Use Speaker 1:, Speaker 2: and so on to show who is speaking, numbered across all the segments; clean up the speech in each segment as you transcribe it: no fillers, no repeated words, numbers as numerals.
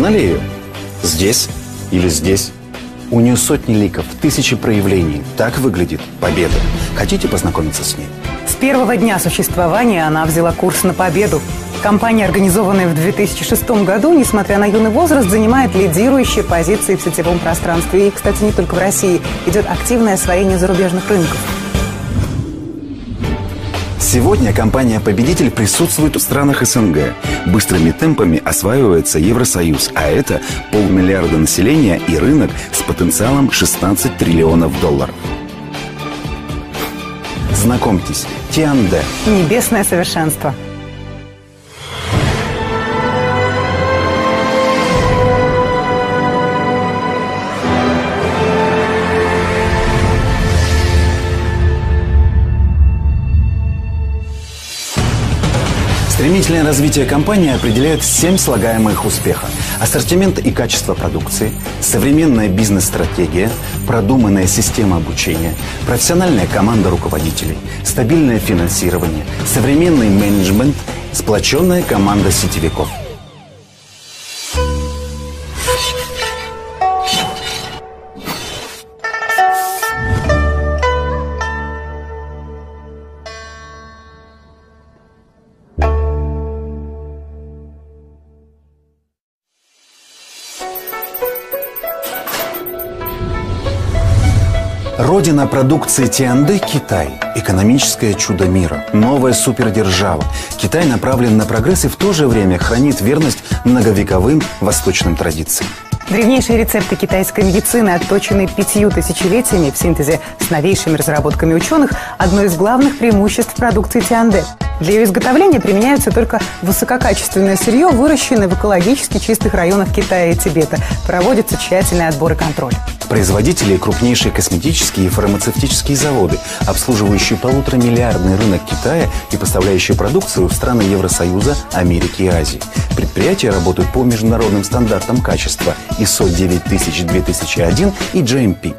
Speaker 1: Узнали ее? Здесь или здесь? У нее сотни ликов, тысячи проявлений. Так выглядит победа. Хотите познакомиться с ней?
Speaker 2: С первого дня существования она взяла курс на победу. Компания, организованная в 2006 году, несмотря на юный возраст, занимает лидирующие позиции в сетевом пространстве. И, кстати, не только в России. Идет активное освоение зарубежных рынков.
Speaker 1: Сегодня компания-победитель присутствует в странах СНГ. Быстрыми темпами осваивается Евросоюз, а это 500 миллиарда населения и рынок с потенциалом 16 триллионов долларов. Знакомьтесь, Тианде.
Speaker 2: Небесное совершенство.
Speaker 1: Стремительное развитие компании определяет 7 слагаемых успеха. Ассортимент и качество продукции, современная бизнес-стратегия, продуманная система обучения, профессиональная команда руководителей, стабильное финансирование, современный менеджмент, сплоченная команда сетевиков. Родина продукции Тианде – Китай. Экономическое чудо мира. Новая супердержава. Китай направлен на прогресс и в то же время хранит верность многовековым восточным традициям.
Speaker 2: Древнейшие рецепты китайской медицины, отточенные 5 тысячелетиями в синтезе с новейшими разработками ученых, одно из главных преимуществ продукции Тианде. Для ее изготовления применяются только высококачественное сырье, выращенное в экологически чистых районах Китая и Тибета. Проводится тщательный отбор и контроль.
Speaker 1: Производители – крупнейшие косметические и фармацевтические заводы, обслуживающие 1,5-миллиардный рынок Китая и поставляющие продукцию в страны Евросоюза, Америки и Азии. Предприятия работают по международным стандартам качества ISO 9000-2001 и GMP.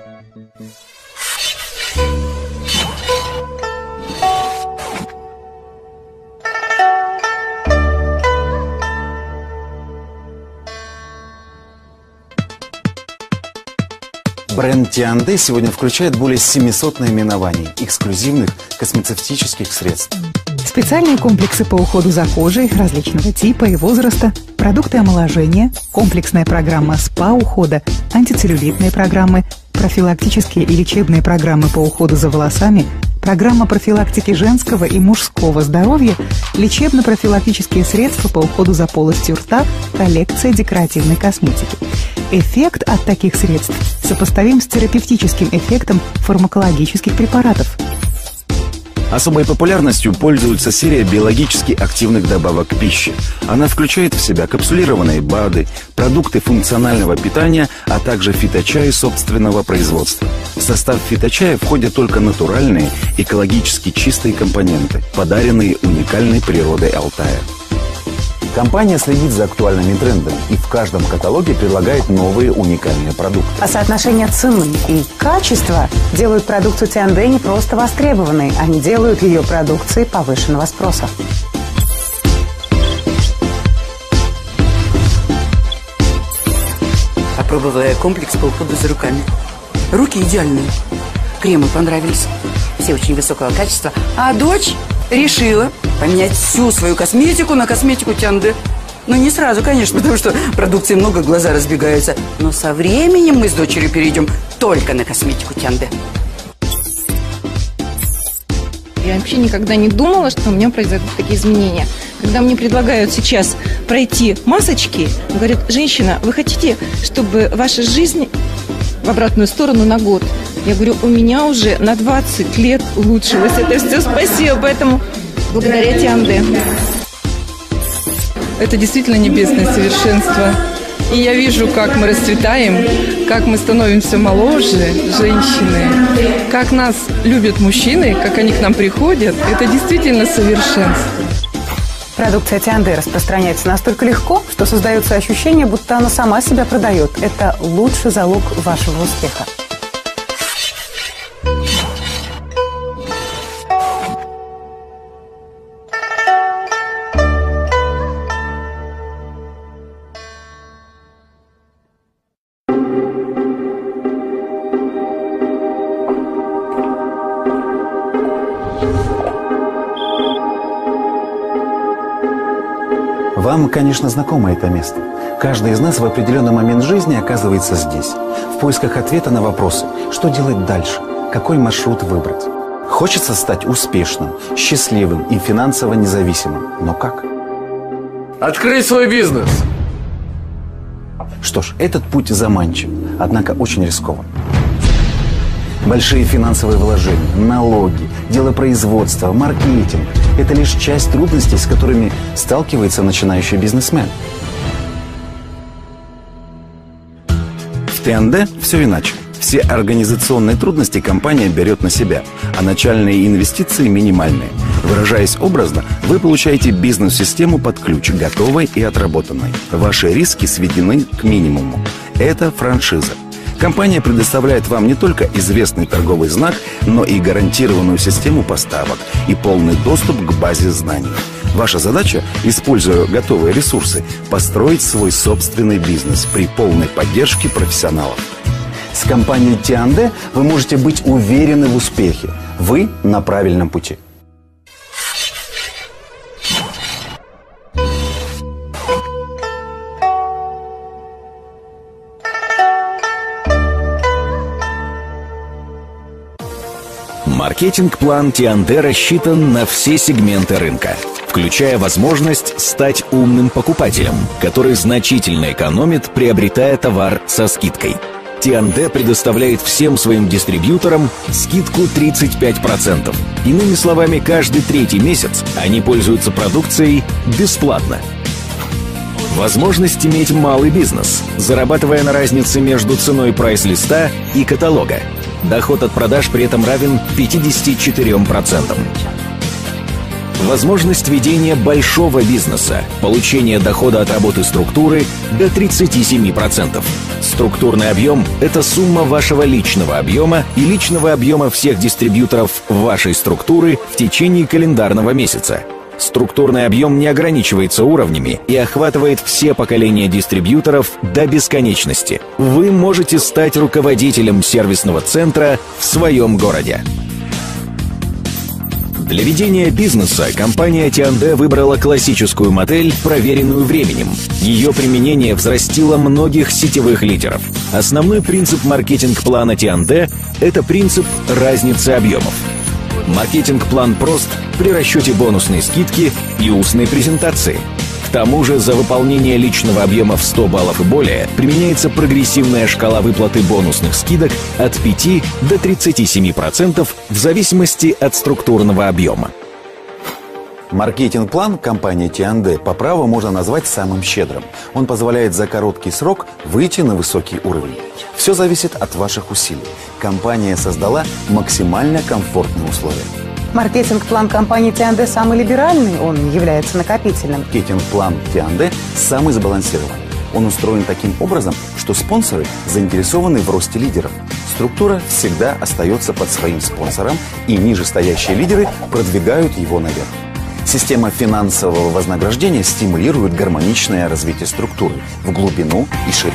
Speaker 1: Бренд Тианде сегодня включает более 700 наименований эксклюзивных космецевтических средств.
Speaker 3: Специальные комплексы по уходу за кожей различного типа и возраста, продукты омоложения, комплексная программа СПА-ухода, антицеллюлитные программы, профилактические и лечебные программы по уходу за волосами, программа профилактики женского и мужского здоровья, лечебно-профилактические средства по уходу за полостью рта, коллекция декоративной косметики. Эффект от таких средств сопоставим с терапевтическим эффектом фармакологических препаратов.
Speaker 1: Особой популярностью пользуется серия биологически активных добавок к пище. Она включает в себя капсулированные БАДы, продукты функционального питания, а также фиточаи собственного производства. В состав фиточая входят только натуральные, экологически чистые компоненты, подаренные уникальной природой Алтая. Компания следит за актуальными трендами и в каждом каталоге предлагает новые уникальные продукты.
Speaker 2: А соотношение цены и качества делают продукцию Тианде не просто востребованной, они делают ее продукцией повышенного спроса.
Speaker 4: Попробовала я комплекс по уходу за руками. Руки идеальные. Кремы понравились. Все очень высокого качества. А дочь решила поменять всю свою косметику на косметику Тианде. Ну, не сразу, конечно, потому что продукции много, глаза разбегаются. Но со временем мы с дочерью перейдем только на косметику Тианде.
Speaker 5: Я вообще никогда не думала, что у меня произойдут такие изменения. Когда мне предлагают сейчас пройти масочки, говорят: женщина, вы хотите, чтобы ваша жизнь в обратную сторону на год? Я говорю, у меня уже на 20 лет улучшилось это все, спасибо, поэтому благодаря Тианде.
Speaker 6: Это действительно небесное совершенство. И я вижу, как мы расцветаем, как мы становимся моложе, женщины, как нас любят мужчины, как они к нам приходят. Это действительно совершенство.
Speaker 2: Продукция Тианде распространяется настолько легко, что создается ощущение, будто она сама себя продает. Это лучший залог вашего успеха.
Speaker 1: Вам, конечно, знакомо это место. Каждый из нас в определенный момент жизни оказывается здесь, в поисках ответа на вопросы, что делать дальше, какой маршрут выбрать. Хочется стать успешным, счастливым и финансово независимым. Но как?
Speaker 7: Открыть свой бизнес!
Speaker 1: Что ж, этот путь заманчив, однако очень рискован. Большие финансовые вложения, налоги, дело производства, маркетинг – это лишь часть трудностей, с которыми сталкивается начинающий бизнесмен. В Тианде все иначе. Все организационные трудности компания берет на себя, а начальные инвестиции минимальные. Выражаясь образно, вы получаете бизнес-систему под ключ, готовой и отработанной. Ваши риски сведены к минимуму. Это франшиза. Компания предоставляет вам не только известный торговый знак, но и гарантированную систему поставок и полный доступ к базе знаний. Ваша задача, используя готовые ресурсы, построить свой собственный бизнес при полной поддержке профессионалов. С компанией Тианде вы можете быть уверены в успехе. Вы на правильном пути.
Speaker 8: Маркетинг-план Тианде рассчитан на все сегменты рынка, включая возможность стать умным покупателем, который значительно экономит, приобретая товар со скидкой. Тианде предоставляет всем своим дистрибьюторам скидку 35%. Иными словами, каждый третий месяц они пользуются продукцией бесплатно. Возможность иметь малый бизнес, зарабатывая на разнице между ценой прайс-листа и каталога. Доход от продаж при этом равен 54%. Возможность ведения большого бизнеса, получение дохода от работы структуры до 37%. Структурный объем – это сумма вашего личного объема и личного объема всех дистрибьюторов вашей структуры в течение календарного месяца. Структурный объем не ограничивается уровнями и охватывает все поколения дистрибьюторов до бесконечности. Вы можете стать руководителем сервисного центра в своем городе. Для ведения бизнеса компания Тианде выбрала классическую модель, проверенную временем. Ее применение взрастило многих сетевых лидеров. Основной принцип маркетинг-плана Тианде – это принцип разницы объемов. Маркетинг-план прост при расчете бонусной скидки и устной презентации. К тому же за выполнение личного объема в 100 баллов и более применяется прогрессивная шкала выплаты бонусных скидок от 5 до 37% в зависимости от структурного объема.
Speaker 1: Маркетинг-план компании Тианде по праву можно назвать самым щедрым. Он позволяет за короткий срок выйти на высокий уровень. Все зависит от ваших усилий. Компания создала максимально комфортные условия.
Speaker 2: Маркетинг-план компании Тианде самый либеральный, он не является накопительным.
Speaker 1: Маркетинг-план Тианде самый сбалансированный. Он устроен таким образом, что спонсоры заинтересованы в росте лидеров. Структура всегда остается под своим спонсором, и нижестоящие лидеры продвигают его наверх. Система финансового вознаграждения стимулирует гармоничное развитие структуры в глубину и ширину.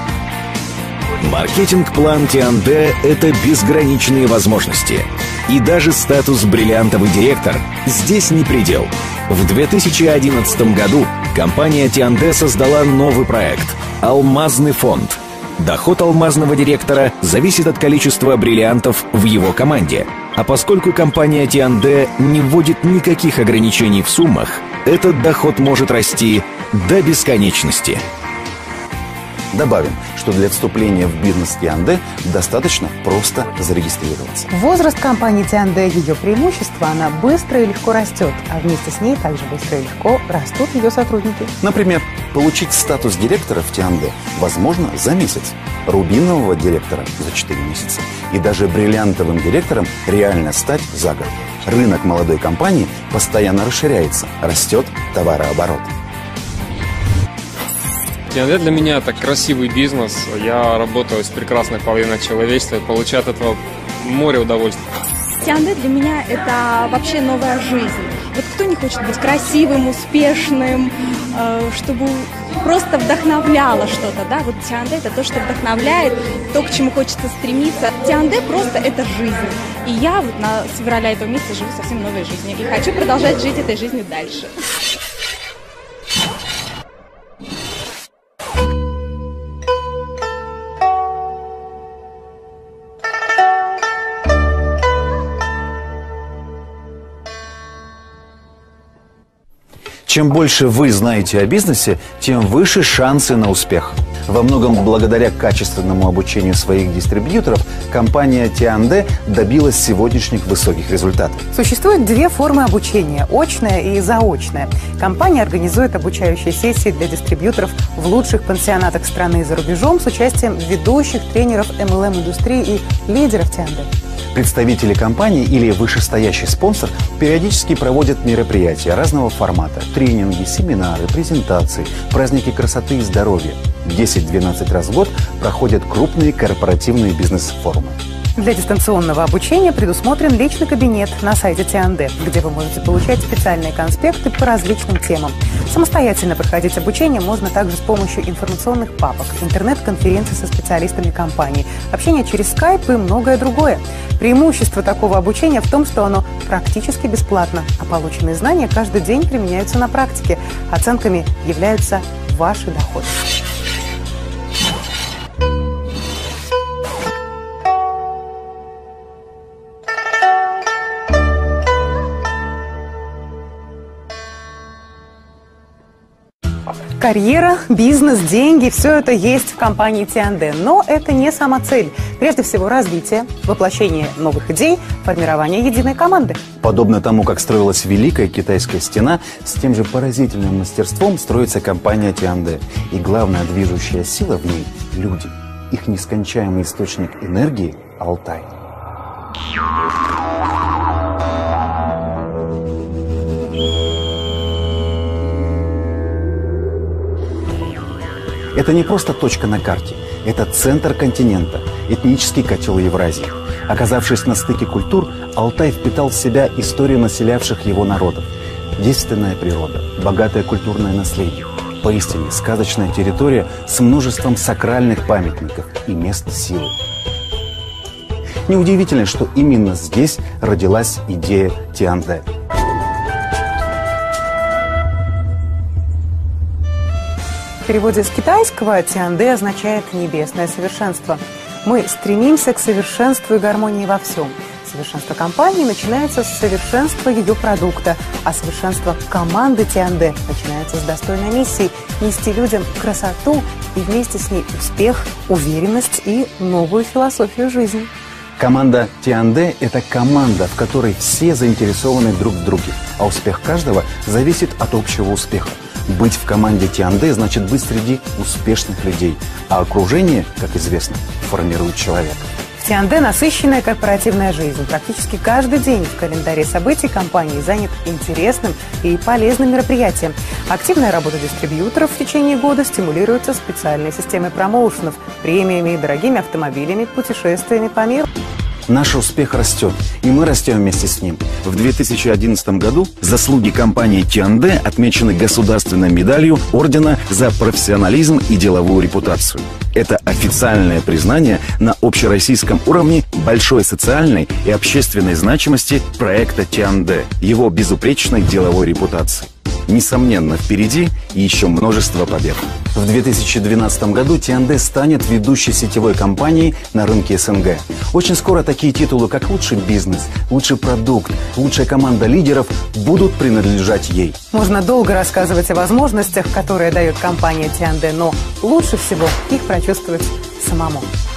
Speaker 8: Маркетинг-план Тианде – это безграничные возможности. И даже статус «бриллиантовый директор» здесь не предел. В 2011 году компания Тианде создала новый проект – «Алмазный фонд». Доход алмазного директора зависит от количества бриллиантов в его команде. А поскольку компания Тианде не вводит никаких ограничений в суммах, этот доход может расти до бесконечности.
Speaker 1: Добавим, что для вступления в бизнес Тианде достаточно просто зарегистрироваться.
Speaker 2: Возраст компании Тианде, ее преимущество, она быстро и легко растет, а вместе с ней также быстро и легко растут ее сотрудники.
Speaker 1: Например, получить статус директора в Тианде возможно за месяц, рубинового директора за 4 месяца и даже бриллиантовым директором реально стать за год. Рынок молодой компании постоянно расширяется, растет товарооборот.
Speaker 7: Тианде для меня это красивый бизнес. Я работаю с прекрасной половиной человечества и получаю от этого море удовольствия.
Speaker 9: Тианде для меня это вообще новая жизнь. Вот кто не хочет быть красивым, успешным, чтобы просто вдохновляло что-то, да? Вот Тианде это то, что вдохновляет, то, к чему хочется стремиться. Тианде просто это жизнь. И я вот с февраля этого месяца живу совсем новой жизнью и хочу продолжать жить этой жизнью дальше.
Speaker 1: Чем больше вы знаете о бизнесе, тем выше шансы на успех. Во многом благодаря качественному обучению своих дистрибьюторов компания Tiande добилась сегодняшних высоких результатов.
Speaker 2: Существует две формы обучения – очная и заочная. Компания организует обучающие сессии для дистрибьюторов в лучших пансионатах страны и за рубежом с участием ведущих тренеров MLM-индустрии и лидеров Tiande.
Speaker 1: Представители компании или вышестоящий спонсор периодически проводят мероприятия разного формата – тренинги, семинары, презентации, праздники красоты и здоровья. 10-12 раз в год проходят крупные корпоративные бизнес-форумы.
Speaker 2: Для дистанционного обучения предусмотрен личный кабинет на сайте Tiande, где вы можете получать специальные конспекты по различным темам. Самостоятельно проходить обучение можно также с помощью информационных папок, интернет-конференций со специалистами компании, общения через Skype и многое другое. Преимущество такого обучения в том, что оно практически бесплатно, а полученные знания каждый день применяются на практике. Оценками являются ваши доходы. Карьера, бизнес, деньги – все это есть в компании Tiande. Но это не сама цель. Прежде всего, развитие, воплощение новых идей, формирование единой команды.
Speaker 1: Подобно тому, как строилась Великая Китайская стена, с тем же поразительным мастерством строится компания Tiande. И главная движущая сила в ней – люди. Их нескончаемый источник энергии – Алтай. Это не просто точка на карте, это центр континента, этнический котел Евразии. Оказавшись на стыке культур, Алтай впитал в себя историю населявших его народов. Девственная природа, богатое культурное наследие. Поистине сказочная территория с множеством сакральных памятников и мест силы. Неудивительно, что именно здесь родилась идея Tiande.
Speaker 2: В переводе с китайского Tiande означает «небесное совершенство». Мы стремимся к совершенству и гармонии во всем. Совершенство компании начинается с совершенства ее продукта, а совершенство команды Tiande начинается с достойной миссии – нести людям красоту и вместе с ней успех, уверенность и новую философию жизни.
Speaker 1: Команда Tiande – это команда, в которой все заинтересованы друг в друге, а успех каждого зависит от общего успеха. Быть в команде Tiande значит быть среди успешных людей, а окружение, как известно, формирует человека.
Speaker 2: В Tiande насыщенная корпоративная жизнь. Практически каждый день в календаре событий компании занят интересным и полезным мероприятием. Активная работа дистрибьюторов в течение года стимулируется специальной системой промоушенов, премиями, дорогими автомобилями, путешествиями по миру.
Speaker 1: Наш успех растет, и мы растем вместе с ним. В 2011 году заслуги компании Tiande отмечены государственной медалью ордена за профессионализм и деловую репутацию. Это официальное признание на общероссийском уровне большой социальной и общественной значимости проекта Tiande, его безупречной деловой репутации. Несомненно, впереди еще множество побед. В 2012 году Tiande станет ведущей сетевой компанией на рынке СНГ. Очень скоро такие титулы, как лучший бизнес, лучший продукт, лучшая команда лидеров будут принадлежать ей.
Speaker 2: Можно долго рассказывать о возможностях, которые дает компания Tiande, но лучше всего их прочувствовать самому.